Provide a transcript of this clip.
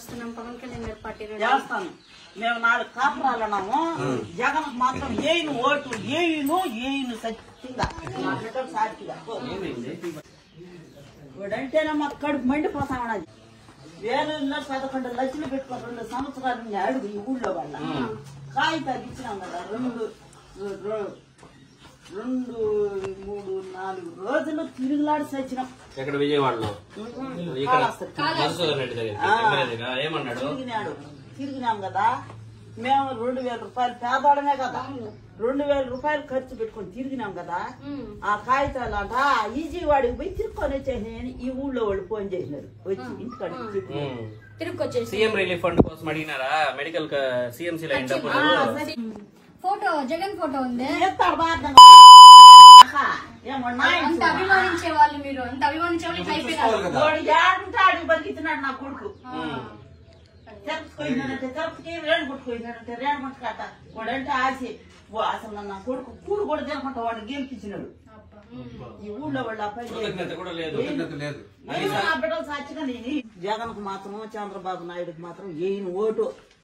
వస్తున్నాం పవన్ కళ్యాణ్ గారి పార్టీ చేస్తాను. మేము 4 కాపురాలన్నాము. జగన్ మాత్రం ఏను ఓటు ఏను సత్యంగా సాక్షిగా వాడంటేనే మాకు కడుపు మండిపోతా ఉన్నది. 11 లక్షలు పెట్టుకుని 2 సంవత్సరాలు అడుగు ఈ ఊళ్ళో వాళ్ళ కాగితాలు ఇచ్చినాం కదా. 2-3-4 రోజులు తిరుగులాడి సచ్చినాం. ఎక్కడ విజయవాడలో తిరిగినాం కదా. మేము 2,000 రూపాయలు పేదవాడమే కదా. 2,000 రూపాయలు ఖర్చు పెట్టుకుని తిరిగినాం కదా. ఆ కాగితాలు అంట ఈజీ వాడికి పోయి తిరుక్కొని వచ్చేసినాయని ఈ ఊళ్ళో వాళ్ళు ఫోన్ చేసినారు. వచ్చి ఇంటికాడ సీఎం రిలీఫ్ ఫండ్ కోసం అడిగినారా? మెడికల్ సిఎంసీ లో ఫోటో జగన్ ఫోటో ఉంది. అంత అభిమానించే వాళ్ళు మీరు అంత అభిమానించే వాళ్ళు అయిపోయినాడు. బతికిస్తున్నాడు నా కొడుకు. చెప్పుకోయినాడంటే చెప్పుకి రేణు కొట్టుకోయినాడంటే రేణు కొట్టుకాట. వాడంటే ఆశ అసలు నా కొడుకు కూడు కూడా తినకుండా వాడిని గెలిపించినాడు. ఈ ఊళ్ళో వాళ్ళు బిడ్డలు సాక్షిగా నేను జగన్ కు మాత్రం చంద్రబాబు నాయుడుకి మాత్రం ఏను ఓటు